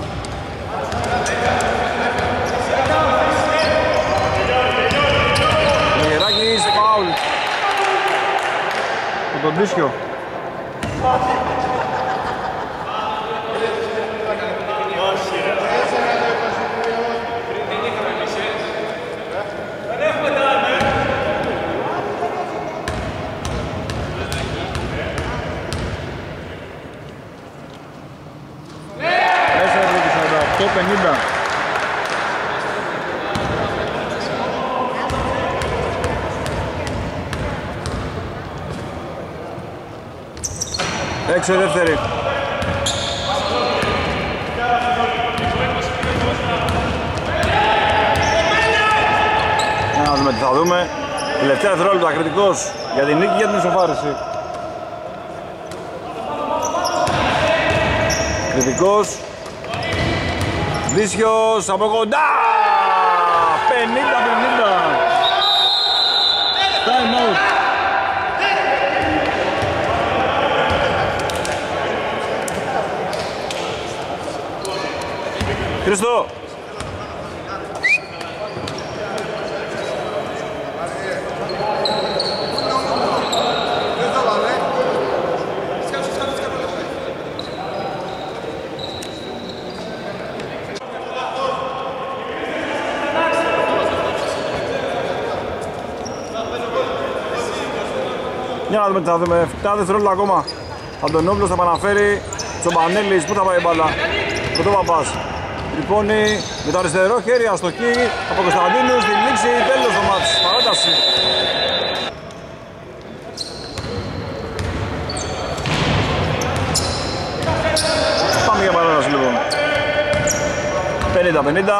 Γεράκης, φάουλ. Από τον Τίσιο. Το 50. Έξω η δεύτερη. Να δούμε τι θα δούμε. Τελευταία δευτερόλεπτα, κριτικός για την νίκη, για την ισοφάριση. Κριτικός. Δίσιος από κοντά. 50-50. Time out. Χριστό. Για να δούμε τι θα δούμε, 7 δευτερόλεπτα ακόμα. Αντωνόπουλος θα επαναφέρει, Τσομπανέλης, πού θα πάει η μπάλα, Πρωτόπαπας. Τρυπώνει με το αριστερό χέρι, αστοχή, από Κωνσταντίνου στη λήξη, τέλος το μάτς, παράταση. Πάμε για παράταση λοιπόν. 50-50.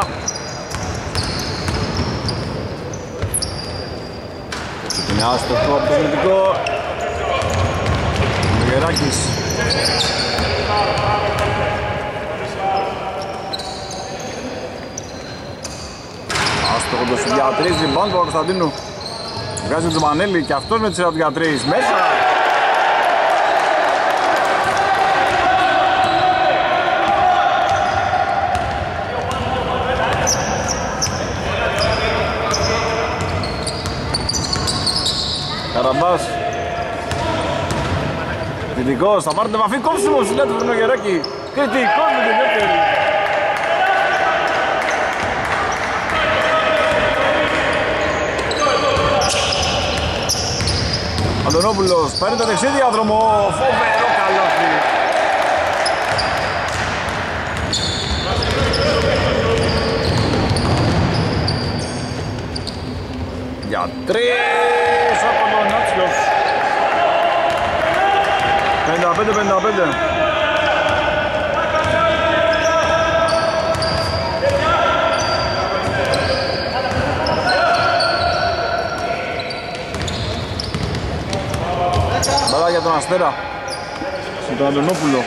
Είναι άστοχο από το κριτικό. Γεράκης. Άστοχο το Σιδιατρής, λοιπόν, του Κωνσταντίνου. Βγάζει τον Μανέλη και αυτός με τη σειρά του Γιατρής. Μέσα! Καραμπάς. Κριτικός, θα πάρουν βαφή κόψιμο ψηλά του Φουρνογεράκη. Κριτικός με τη δεύτερη. Αντωνόπουλος παίρνει το δεξί διάδρομο, φοβερό καλάθι. Για 3 από τον Νάτσιος. 55-55. Μπαλά για τον Αστέρα. Με τον Αντωνόπουλο.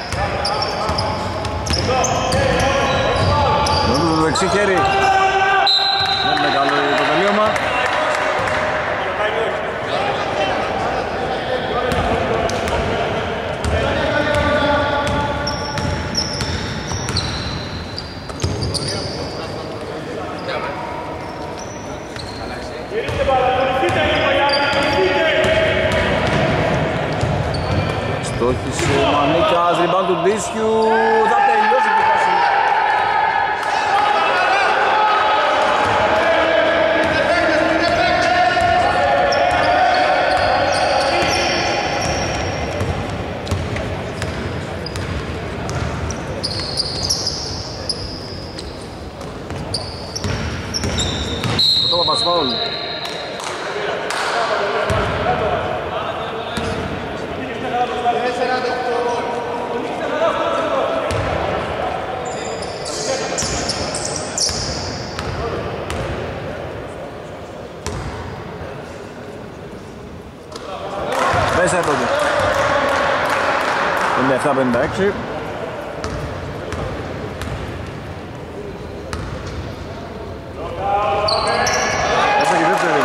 Αντωνόπουλο το δεξί χέρι. Δεν είναι καλό το τελείωμα. Στόχισε ο Μανίκας, rebound του Ντίσιου, θα τελειώσει τη φάση. Το Παπασφάουλ. Μέσα τότε. 57-56. Μέσα και δεύτερη.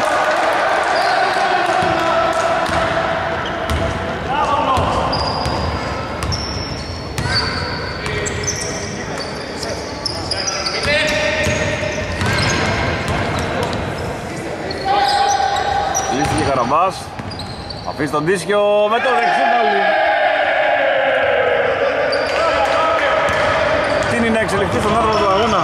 Λύθηκε Καραμπάς. Αφήσει τον Ντίσιο με το δεξί πάλι. Τι είναι να εξελιχθεί στον άρθρο του αγώνα.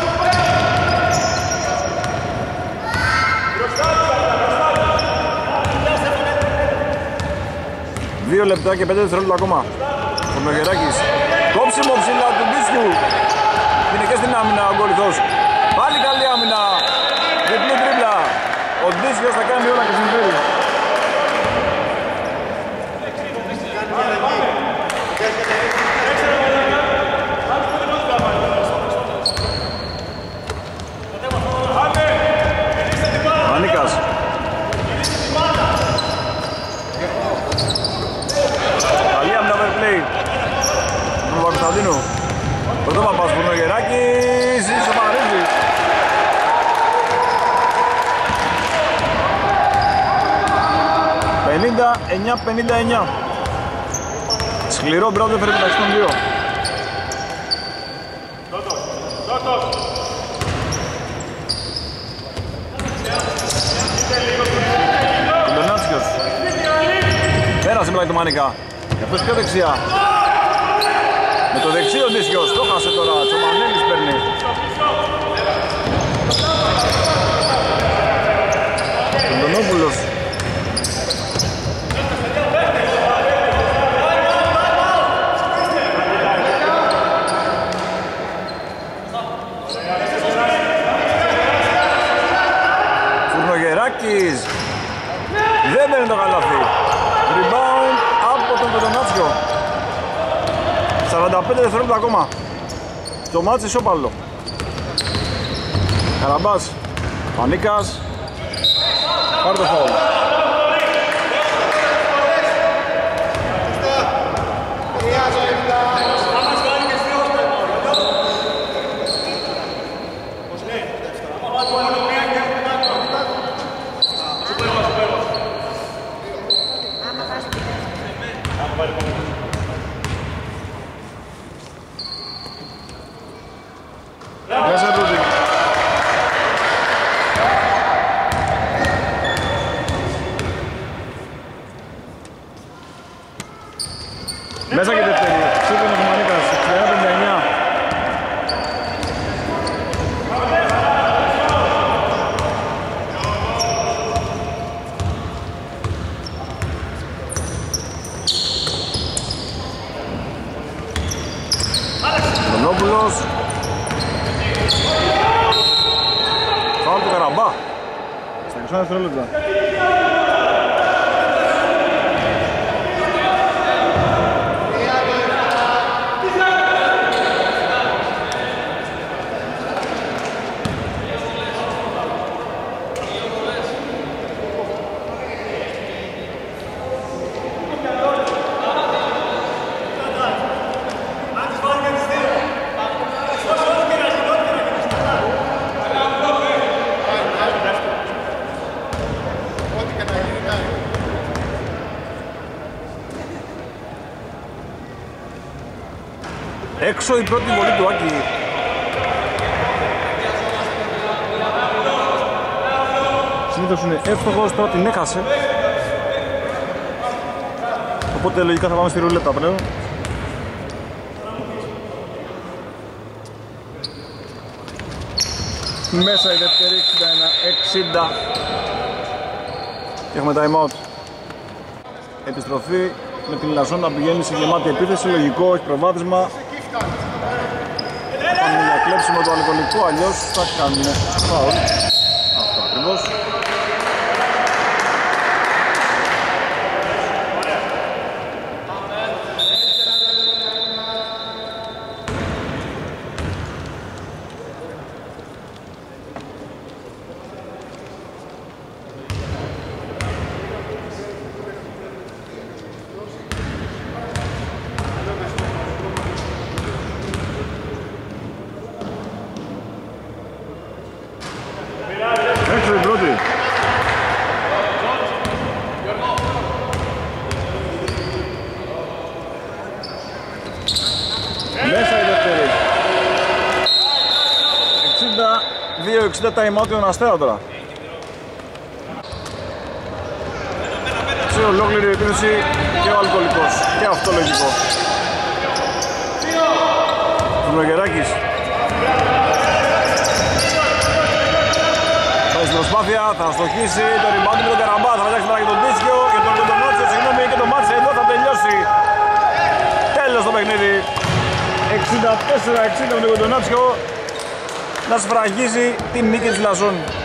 Δύο λεπτά και 5 δευτερόλεπτα ακόμα. Ο Μεγεράκης. Κόψιμο ψηλά του Ντίσιου. Είναι και στην άμυνα ο Γκολιθός. Πάλι καλή άμυνα. Διπλή τρίπλα. Ο Ντίσιος θα κάνει όλα και συμφέρει. Μανίκας. Καλή άμυνα με play. Τον Παπακοσταντίνου. Πρωτόπαπας Φουρνογεράκης. Ισοπαρίζει. «59-59». Σκληρό μπράβο έφερε μεταξύ των δύο. Ντονάτσιος. Πέρασε πλάι του Μάνικα. Και αυτός πιο δεξιά. Με το δεξί ο Ντίσιος. Το χάσε τώρα. Τσομανέλης παίρνει. Αντωνόπουλος. Φουρνογεράκης. Δεν παίρνει το καλάθι. Rebound από τον Κοντονάτσιο. 45 δευτερόλεπτα ακόμα. Το μάτς ισόπαλο. Καραμπάς. Πανίκας. Πάρε το φάουλ. Καραμπά. Στα 20 δευτερόλεπτα. Έξω η πρώτη βολή του Άκη. Συνήθως είναι εύστοχος, τώρα την έχασε. Οπότε λογικά θα πάμε στη ρουλέτα πλέον. Μέσα η δεύτερη, 61-60. Και έχουμε time out. Επιστροφή με την Λαζόν να πηγαίνει σε γεμάτη επίθεση, λογικό, έχει προβάδισμα. Πάμε για κλέψιμο το αλκοολικό, αλλιώς θα κάνουν φάουλ. Αυτό ακριβώς. Μέσα η δεύτερη. 62-60 time out τον Αστέρα τώρα. Σε ολόκληρη επίθεση και ο αλκοολικός. Και αυτό λογικό. Βλογεράκης. Πάει στην προσπάθεια, θα στοχίσει το rebound με τον Καραμπά. Θα φτιάξει τώρα και τον Τίσκιο και τον Κοντονότσιο. Συγγνώμη, και το μάτσε εδώ θα τελειώσει. Τέλος το παιχνίδι. 64-60 με τον Κοντονότσιο να σφραγίζει την νίκη της Λαζόν.